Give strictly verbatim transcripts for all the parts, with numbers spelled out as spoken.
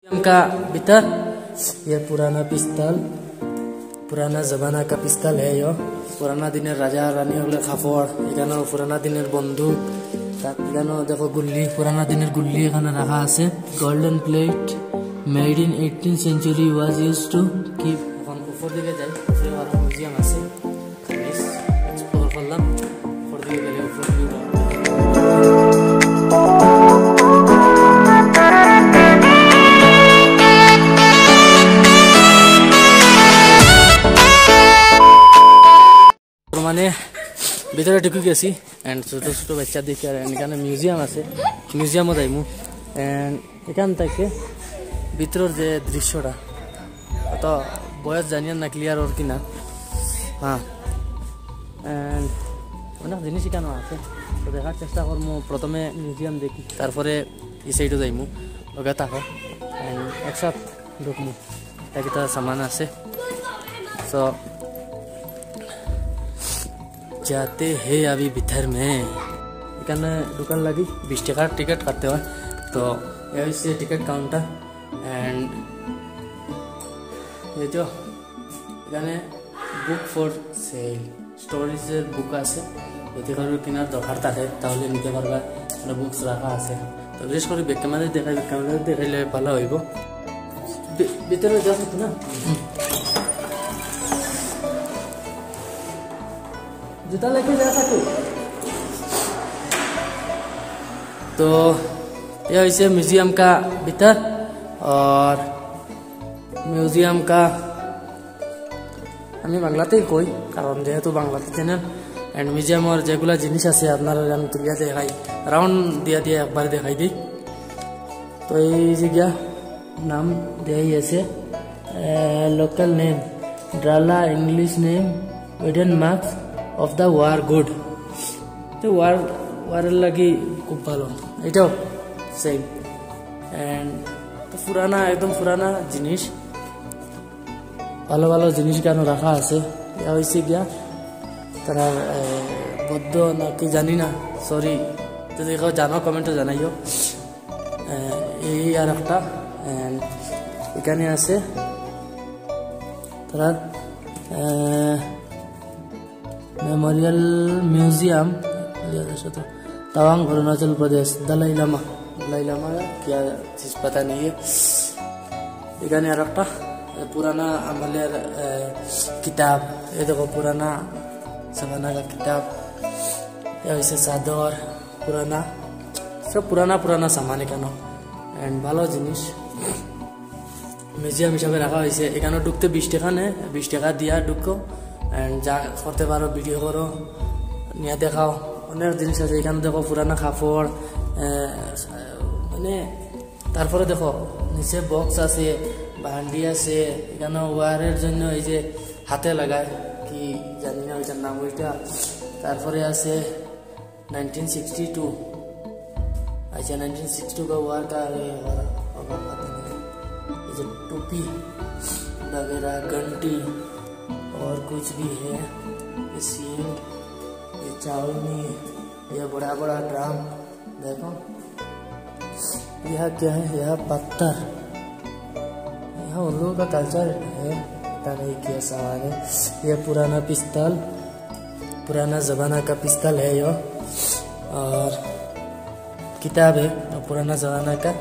का भीतर ये पुराना पिस्तल, पुराना जमाना का पिस्तल है। यो पुराना दिनेर राजा रानी हगले खाफड़, एखाने पुराना दिनेर बंदूक, एखाने देखो गुल्ली, पुराना दिनेर गुल्ली एखाने रखा आछे। Golden plate made in eighteen century was used to keep. এখন উপর দিকে যাই, উপরে আরো মিউজিয়াম আছে, এক্সপ্লোর করলাম। উপর দিকে গেলে উপর দিকে মানে ভিতরে ঢুকে গেছি এন্ড ছোট ছোট বাচ্চা দেখে আর এখানে মিউজিয়াম আছে, মিউজিয়ামও যাইমু। এন্ড এখান থেকে ভিতরের যে দৃশ্যটা অত বয়স জানিয়ান না ক্লিয়ার ওর কিনা। হ্যাঁ, এন্ড অনেক জিনিস এখানে আছে, তো দেখার চেষ্টা করবো। প্রথমে মিউজিয়াম দেখি, তারপরে এই সাইডও যাইমু। ওকে থাকো, একসাথ ঢুকমু, একটা সামান আছে। সো जाते हैं अभी भीतर में। এখানে ঢোকার লাগি বিশ টাকার টিকিট কাটতে হয়। তো এই হচ্ছে টিকিট কাউন্টার এন্ড এই তো এখানে বুক ফর সেল, স্টোরিজের বুক আছে। যদি কারোর কেনার দরকার থাকে তাহলে নিতে পারবা, মানে বুকস রাখা আছে। তো বিশেষ করে ব্যাক ক্যামেরায় দেখাই, ব্যাক ক্যামেরায় দেখাইলে ভালো হইব। ভিতরে যাচ্ছ না, जूता लेके जा सकते। तो यह इसे म्यूजियम का भीतर और म्यूजियम का আমি বাংলাতেই কই, কারণ যেহেতু বাংলাতে চ্যানেল। এন্ড মিউজিয়ামের যেগুলা জিনিস আছে আপনারা আমি তুলিয়া দেখাই, রাউন্ড দিয়া দিয়ে একবার দেখাই দিই। তো এই জায়গা নাম দেই আছে লোকাল নেম ড্রালা, English name wooden marks of the war good. তো ওয়ার ওয়ারের লাগি খুব ভালো, এটাও সেম। এন্ড তো পুরানা, একদম পুরানা জিনিস, ভালো ভালো জিনিস কেন রাখা আছে। ইয়া হয়েছে গিয়া তারা বৌদ্ধ নাকি জানি না, সরি যদি কেউ জানো কমেন্টে জানাইও। এই আর একটা এখানে আছে তারা मेमोरियल म्यूजियम तवांग अरुणाचल प्रदेश। दलाई लामा, दलाई लामा क्या चीज पता नहीं है। এখানে আর একটা পুরানা আমলের কিতাব, এই দেখো পুরানা জমানা का किताब। यह হইছে চাদর, পুরানা সব পুরানা পুরানা সামান এখানে এন্ড ভালো জিনিস মিউজিয়াম হিসাবে রাখা হয়েছে। এখানে ঢুকতে বিশ টাকা নেয়, বিশ টাকা দিয়া ঢুকো এন্ড যা করতে পারো, ভিডিও করো, নিয়ে দেখাও। অনেক জিনিস আছে এখানে। দেখো পুরানা কাপড়, মানে তারপরে দেখো নিচে বক্স আছে, ভান্ডি আছে। এখানে ওয়ারের জন্য এই যে হাতে লাগায় কি জানি না ওইটার নাম ওইটা। তারপরে আছে नाइनटीन सिक्सटी टू, अच्छा नाइनटीन सिक्सटी टू का वार का ये टोपी वगैरह, घंटी और कुछ भी है। ये सीन, ये चावनी, यह बड़ा बड़ा ड्राम। देखो यह क्या है, यह पत्थर। यह उन लोगों का कल्चर है, पता नहीं क्या सवाल है। यह पुराना पिस्तल, पुराना जमाना का पिस्तल है यो, और किताब है पुराना जमाना का,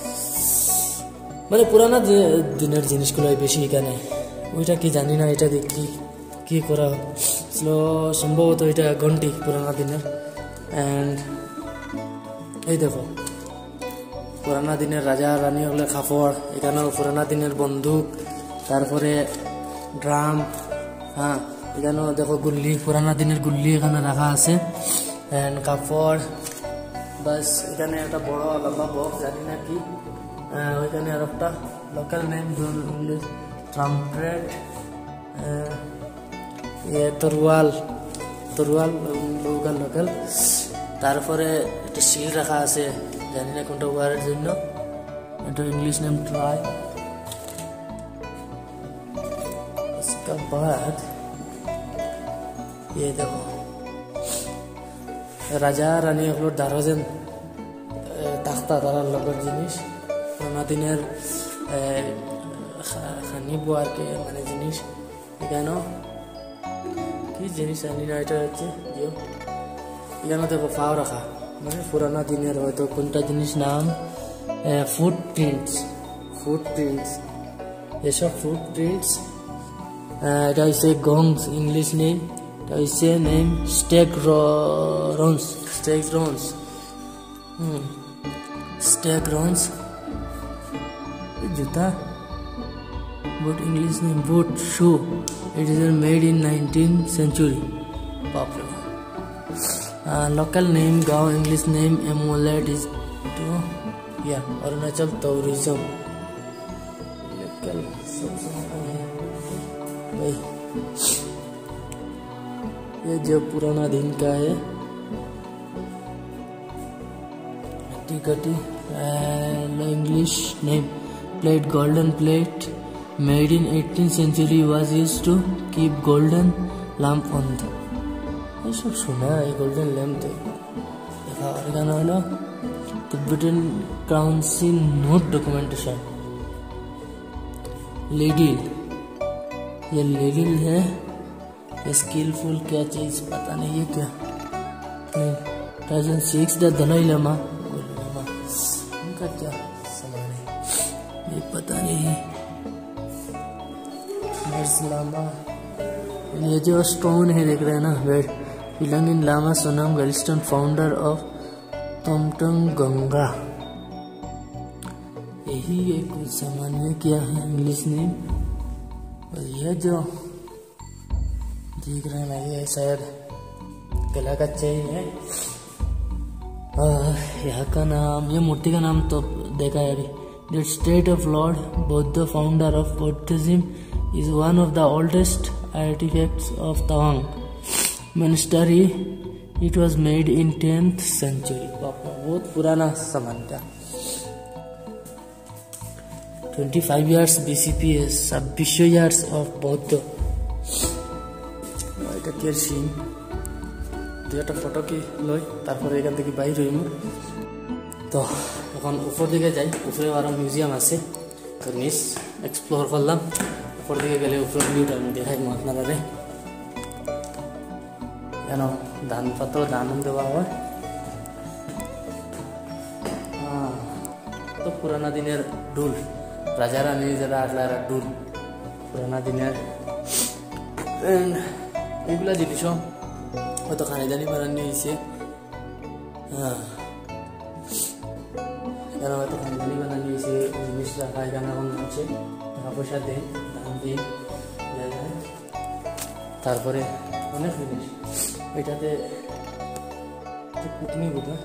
মানে পুরানা দিনের জিনিসগুলো বেশি এখানে। ওইটা কি জানি না, এটা দেখি কি করা ছিল, সম্ভবত এটা ঘন্টি পুরানা দিনের। এন্ড এই দেখো পুরানা দিনের রাজা রানী হলে খাফড়, এখানেও পুরানা দিনের বন্দুক, তারপরে ড্রাম। হ্যাঁ, এখানেও দেখো গুল্লি, পুরানা দিনের গুল্লি এখানে রাখা আছে। এন্ড কাপড়, বাস এখানে একটা বড় লম্বা বক্স, জানি না কি। ওইখানে আর একটা লোকাল নেম ইংলিশ ট্রাম্পেট, তরোয়াল, তরোয়াল লোকাল লোকাল। তারপরে একটা শিল রাখা আছে, জানি না কোনটা ওয়ারের জন্য। এটা ইংলিশ নেম ট্রাই। इसका बाद ये देखो রাজা রানী এগুলোর দ্বারা যেন তাখতা তারার লগর জিনিস পুরানা দিনের খানি বোয়ার কে মানে জিনিস এখানে কি জিনিস আনি না এটা হচ্ছে জিও এখানে দেখো পাও রাখা মানে পুরানা দিনের হয়তো কোনটা জিনিস নাম ফুট প্রিন্টস ফুট প্রিন্টস এসব ফুট প্রিন্টস এটা হচ্ছে গংস ইংলিশ নেম এটা হচ্ছে নেম স্টেক রন্স স্টেক রন্স হুম স্টেক রন্স জুতা but English name boot shoe. It is made in nineteenth century. Popular. Uh, local name Gao. English name amulet is to yeah Arunachal tourism. Local भाई ये जो पुराना दिन का है टिकटी English name plate golden plate. Made in eighteenth century was used to keep golden lamp on the ये सब सुना है golden lamp थे देखा और गाना है ना Tibetan Council note documentation ladle ये ladle है ये skillful क्या चीज पता नहीं ये क्या नहीं two thousand six the Dalai Lama Lama उनका क्या सामान है ये पता नहीं लामा ये जो स्टोन है देख रहे हैं ना वेट बिलोंग इन लामा सोनम गलिस्टन फाउंडर ऑफ तोमटंग गंगा यही एक सामान में क्या है इंग्लिश नेम और ये जो देख रहे हैं ना ये शायद गला का चेन है यहाँ का नाम ये मूर्ति का नाम तो देखा है अभी the state of lord Buddha founder of Buddhism is one of the oldest artifacts of Tawang monastery. It was made in tenth century. बहुत पुराना सामान था twenty-five years B C P is twenty-five years of Bauddha. এটা কি scene দুইটা photo কি লই তারপরে এখান থেকে বাইর হইম তো এখন উপর দিকে যাই উপরে আরো মিউজিয়াম আছে তো নিচ এক্সপ্লোর করলাম উপর দিকে গেলে উপর ভিউটা আমি দেখাই আপনারা কেন ধান পাত্র ধান দেওয়া হয় তো পুরানা দিনের ডুল রাজা রানী যারা আসলে ডুল পুরানা দিনের এইগুলা জিনিসও হয়তো খানিদানি বানানি হয়েছে হ্যাঁ এখানে হয়তো খানিদানি বানানি হয়েছে জিনিস রাখা এখানে এখন আছে টাকা পয়সা দেয় দাম দিয়ে তারপরে অনেক জিনিস এটাতে কুটনি বোধ হয়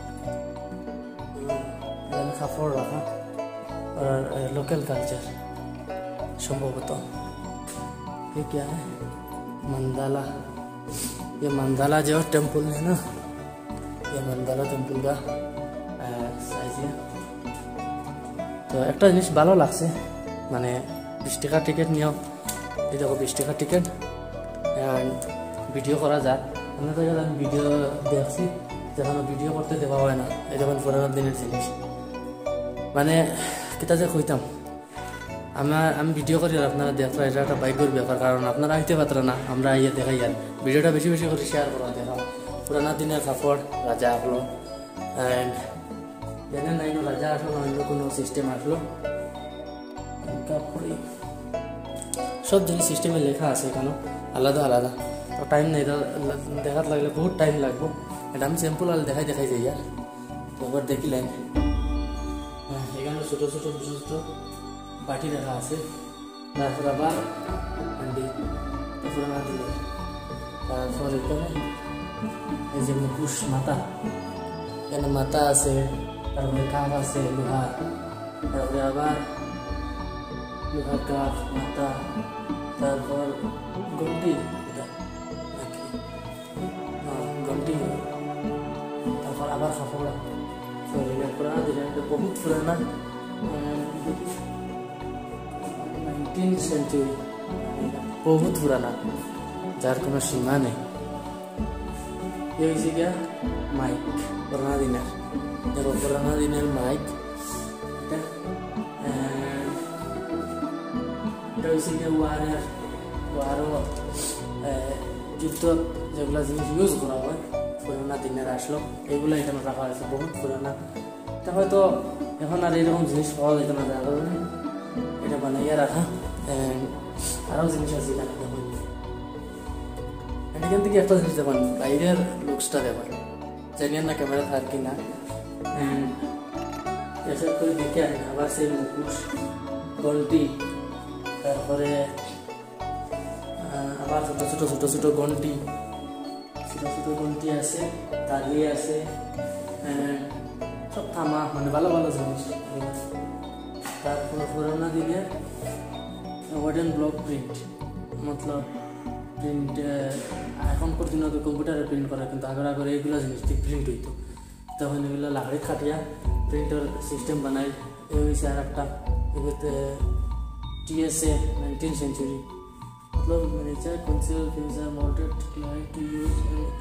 কাপড় রাখা और लोकल कल्चर संभवतः ये क्या है मंदाला ये मंदाला जो टेम्पल है ना ये मंदाला टेम्पल का साइज है तो एक जिनिस ভালো লাগছে মানে বিশ টাকা টিকিট নিও এই দেখো বিশ টাকা টিকিট এন্ড ভিডিও করা যায় আমরা তো আমি ভিডিও দেখছি যখন ভিডিও করতে দেওয়া হয় না এই যখন পুরানো দিনের জিনিস মানে কিতা যে কইতাম আমার আমি ভিডিও করি আর আপনারা দেখরা এটা একটা ভাগ্যের ব্যাপার কারণ আপনারা আইতে পারতেন না আমরা আইয়া দেখাই আর ভিডিওটা বেশি বেশি করে শেয়ার করা দেখাও পুরানা দিনের কাপড় রাজা আসলো অ্যান্ড জানেন নাই রাজা আসলো অন্য কোনো সিস্টেম আসলো কাপড়ে সব জিনিস সিস্টেমে লেখা আছে এখানে আলাদা আলাদা তো টাইম নেই দেখার লাগলে বহুত টাইম লাগবো এটা আমি সিম্পল আর দেখাই দেখাই যাই আর তো এবার দেখিলেন এখানে ছোটো ছোটো ছোটো ছোটো বাটি রাখা আছে তারপর আবার হান্ডি তারপর না দিলে তারপর এখানে এই যে মুখোশ মাথা এখানে মাথা আছে তারপরে কাপ আছে লোহা তারপরে আবার লোহার কাপ মাথা তারপর ঘন্টি ঘন্টি তারপর আবার কাপড় पुराना दिन है बहुत पुराना नाइनटीन सेंचुरी बहुत पुराना जार को सीमा नहीं ये इसी क्या माइक पुराना दिन है देखो पुराना दिन है माइक এটা হচ্ছে গিয়ে ওয়ারের ওয়ারও যুদ্ধ যেগুলো জিনিস ইউজ করা হয় পুরোনো দিনের আসলো এগুলো এখানে রাখা হয়েছে বহুত পুরোনো। এটা হয়তো এখন আর এরকম জিনিস পাওয়া যেত না, যার কারণে এটা বানাইয়া রাখা। আরও জিনিস আছে এখানে দেখুন, এখান থেকে একটা জিনিস দেখুন, বাইরের লুকসটা দেখুন, জানিয়ে না ক্যামেরা থাক কি না। এসব করে দেখে আবার সেই মুখোশ ঘন্টি, তারপরে আবার ছোটো ছোটো ছোটো ছোটো ঘন্টি ছোটো ছোটো ঘন্টি আছে, তালি আছে, সব থামা, মানে ভালো ভালো জিনিস। তারপর পুরোনো দিনের ওয়ার্ডেন ব্লক প্রিন্ট, মতলব প্রিন্ট এখনকার দিনে তো কম্পিউটারে প্রিন্ট করা, কিন্তু আগের আগের এইগুলো জিনিস প্রিন্ট হইতো, তখন এগুলো লাকড়ি খাটিয়া প্রিন্টার সিস্টেম বানাই। এই হয়েছে আর একটা এগুলোতে টিএসএ নাইনটিন সেঞ্চুরি, মতলব মিনিচার কনসিউল future moulded light to use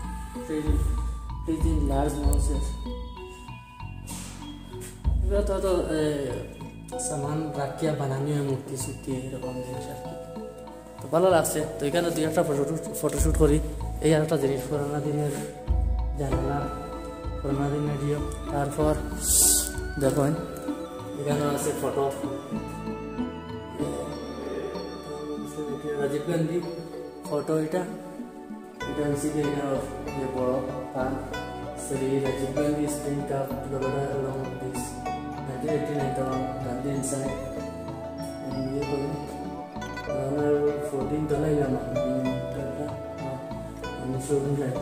in large mountains। এগুলো তো হয়তো সামান রাখিয়া বানানি হয়, মূর্তি সুতি এরকম জিনিস আর কি। তো ভালো লাগছে। তো এখানে দুই একটা ফটো ফটোশ্যুট করি। এই আর একটা জিনিস পুরোনো দিনের জানালা, পুরোনো দিনের ইয়ে। তারপর দেখুন এখানে আছে ফটো রাজীব গান্ধী ফটো, এটা এটা হচ্ছে যে বড় পান Shri Rajiv Gandhi spring cup Florida along this nineteen eighty-nine tawang Gandhi inside and ये कोई हमारे fourteen तलाई लमा करता हाँ हम शोरूम है।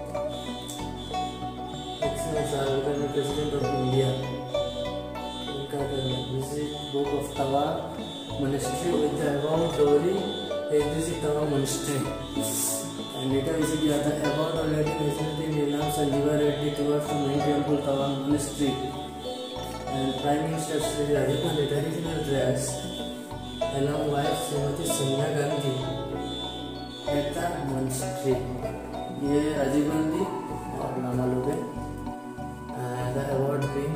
इसमें Shahrukh Khan president of India उनका visit book of Tawa monastery with the above story is visit Tawa monastery and later we see the about already mentioned in Nilam Sanjeeva Reddy towards the main temple Tawang monastery and Prime Minister Sri Rajiv Gandhi traditional dress along wife Srimati Sonia Gandhi at the monastery। ये राजीव गांधी और लामा लोग हैं। The award being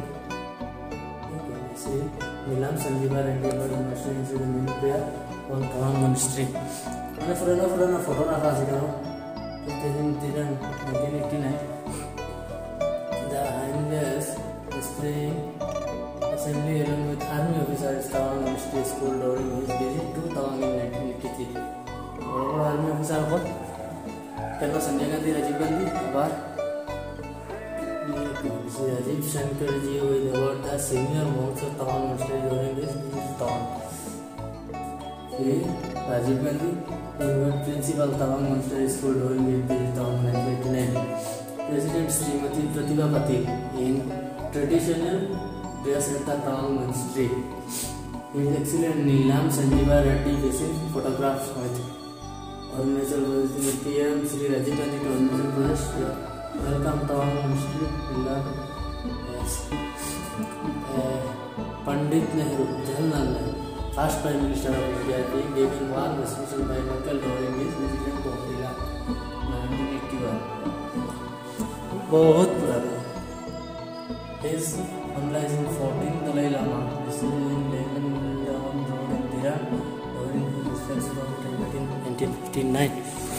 Nilam Sanjeeva Reddy award monastery is the main prayer on Tawang monastery। मैंने पुराना पुराना photo रखा सीखा nineteen eighty-nine the Highlanders displaying assembly along with army officers Tawang Monastery School during his visit to Tawang in nineteen eighty-three। बड़ा बड़ा army officer को कहना संजय गांधी राजीव गांधी आभार Shri Rajiv Shankar ji with award the senior monks of Tawang Monastery during his visit to Tawang। Rajiv Gandhi principal Tawang Monastery School during his visit to Tawang nineteen eighty-nine। President Srimati Pratibha Patil in traditional dress at the Tawang Monastery। His Excellent Nilam Sanjeeva Reddy facing photographs with Arunachal Pradesh P M Sri Rajiv Gandhi to Arunachal Pradesh। Welcome Tawang Monastery। Yes। Pandit Nehru, Jawaharlal Nehru, first Prime Minister of India, being given one reception by local during his visit to Bombay nineteen eighty-one। बहुत पुराना। His fundraising in fourteen Dalai Lama, received in Lemon Down Road in Dira during his reception of nineteen fifty-nine।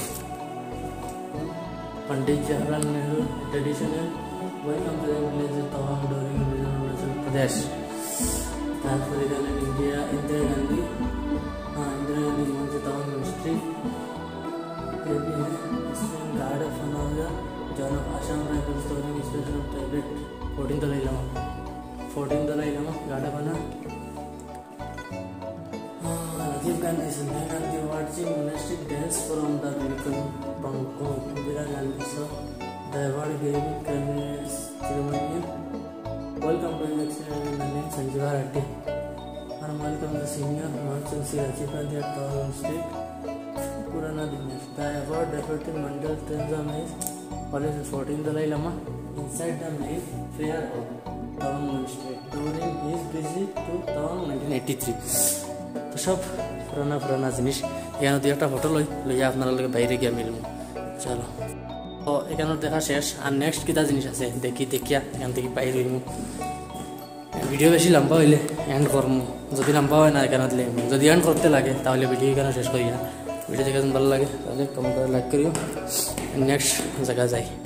Pandit Jawaharlal Nehru, traditional welcome to the village of Tawang during his visit to Arunachal Pradesh। After in India, Indira Gandhi, हाँ इंदिरा गांधी वहाँ से Tawang Monastery। ये भी है इसमें guard of honour जॉन of Assam Rifles during his visit to Tibet fourteen Dalai Lama। fourteen Dalai Lama guard of honour. Rajiv Gandhi, Sonia Gandhi watching monastic dance from the vehicle Bangkok। Indira Gandhi saw the award given ceremony। Welcome to the Nilam Sanjeeva Reddy and welcome the senior monks and Sri Rajiv Gandhi at Tawang Monastery। पुराना दिन है। The award deputy Mandal Tenzam is always fourteen Dalai Lama inside the main prayer hall Tawang Monastery during his visit to Tawang nineteen eighty-three। तो सब पुराना पुराना जिनिस यहाँ दो একটা ফটো লই লইয়া আপনারা লগে বাইরে গিয়া মিলমু। চলো তো এখানে দেখা শেষ আর নেক্সট কিটা জিনিস আছে দেখি দেখিয়া এখান থেকে বাইরে হইমু। ভিডিও বেশি লম্বা হইলে এন্ড করবো, যদি লম্বা হয় না এখানে দিলে যদি এন্ড করতে লাগে তাহলে ভিডিও এখানে শেষ করি না। ভিডিও দেখে ভালো লাগে তাহলে কমেন্ট করে লাইক করিও। নেক্সট জায়গা যাই।